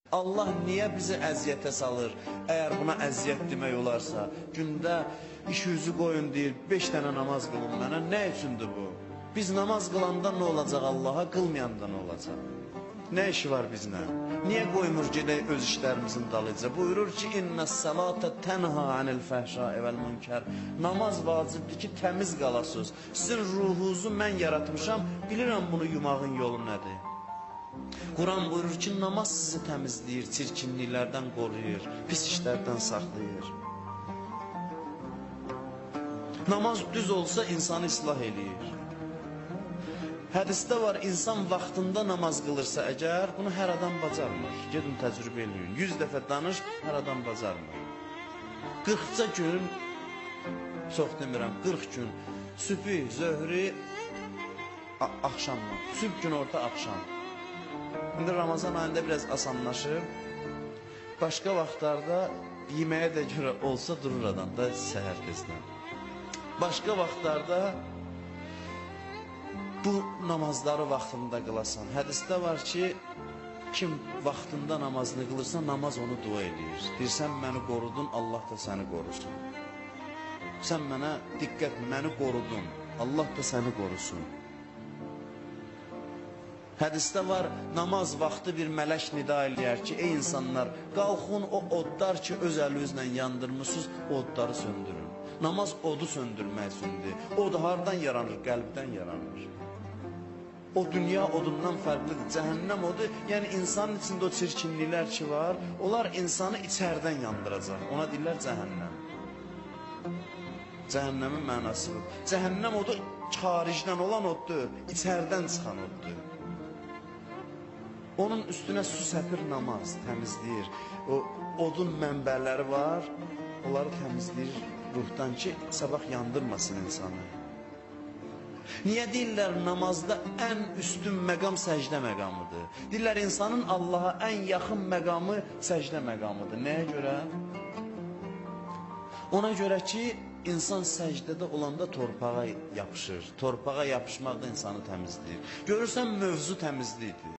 Allah niyə bizi əziyyətə salır? Əgər buna əziyyət demək olarsa, gündə işinizi qoyun deyir, 5 dənə namaz qılın mənə, nə üçündür bu? Biz namaz qılanda nə olacaq Allaha, qılmayanda nə olacaq? Nə işi var bizlə? Niyə qoymur gedək öz işlərimizin dalıca? Buyurur ki, İnnəs-səlata tənha anil fəhşai vəl-münkər. Namaz vacibdir ki, təmiz qalasınız. Sizin ruhunuzu mən yaratmışam, bilirəm bunu yumağın yolu nədir? Quran buyurur ki, namaz sizi təmizləyir, çirkinliklərdən qoruyur, pis işlərdən saxlayır. Namaz düz olsa insanı islah eləyir. Hədisdə var, insan vaxtında namaz qılırsa əgər, bunu hər adam bacarmır. Gedin təcrübə eləyin, 100 dəfə danış, hər adam bacarmır. 40-ca gün, çox demirəm, 40 gün, sübhi, zöhrü, axşamla, sübh gün orta axşam. İndi Ramazan ayında biraz asanlaşır. Başqa vaxtlarda yeməyə də görə olsa durur adam da səhər tezdən. Başqa vaxtlarda bu namazları vaxtında qılasan. Hədisdə var ki, kim vaxtında namazını qılırsa, namaz onu dua edir. Deyirsən, məni qorudun, Allah da səni qorusun. Sən mənə diqqət, məni qorudun, Allah da səni qorusun. Hədisdə var, namaz vaxtı bir mələk nida eləyər ki, ey insanlar, qalxın o odlar ki, öz əlinizlə yandırmışsınız, o odları söndürün. Namaz odu söndürmək üçündür. Od hardan yaranır? Qəlbdən yaranır. O dünya odundan fərqlidir. Cəhənnəm odu, yəni insanın içində o çirkinliklər ki var, onlar insanı içərdən yandıracaq. Ona deyirlər cəhənnəm. Cəhənnəmin mənası bu. Cəhənnəm odu xaricdən olan oddur, içərdən çıxan oddur. Onun üstünə su səpir namaz, təmizləyir. O odun mənbələri var, onları təmizləyir ruhdan ki, sabah yandırmasın insanı. Niyə deyirlər namazda ən üstün məqam səcdə məqamıdır? Deyirlər insanın Allaha ən yaxın məqamı səcdə məqamıdır. Nəyə görə? Ona görə ki, insan səcdədə olanda torpağa yapışır. Torpağa yapışmaq da insanı təmizləyir. Görürsən, mövzu təmizlikdir.